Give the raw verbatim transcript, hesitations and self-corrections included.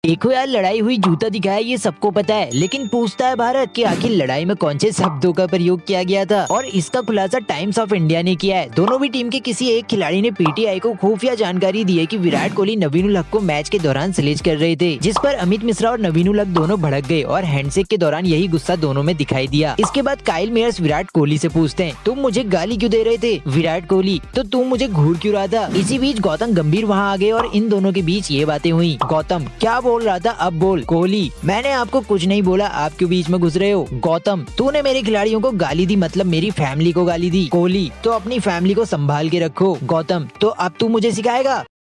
देखो यार, लड़ाई हुई जूता दिखाया ये सबको पता है, लेकिन पूछता है भारत कि आखिर लड़ाई में कौन से शब्दों का प्रयोग किया गया था। और इसका खुलासा टाइम्स ऑफ इंडिया ने किया है। दोनों भी टीम के किसी एक खिलाड़ी ने पीटीआई को खुफिया जानकारी दी है कि विराट कोहली नवीन उल हक को मैच के दौरान सलेज कर रहे थे, जिस पर अमित मिश्रा और नवीन उल हक दोनों भड़क गए और हैंडशेक के दौरान यही गुस्सा दोनों में दिखाई दिया। इसके बाद काइल मेयर्स विराट कोहली से पूछते हैं, तुम मुझे गाली क्यों दे रहे थे? विराट कोहली, तो तुम मुझे घूर क्यों रहा था? इसी बीच गौतम गंभीर वहाँ आ गए और इन दोनों के बीच ये बातें हुई। गौतम, क्या बोल रहा था अब बोल। कोहली, मैंने आपको कुछ नहीं बोला, आप क्यों बीच में घुस रहे हो? गौतम, तूने मेरे खिलाड़ियों को गाली दी, मतलब मेरी फैमिली को गाली दी। कोहली, तो अपनी फैमिली को संभाल के रखो। गौतम, तो अब तू मुझे सिखाएगा?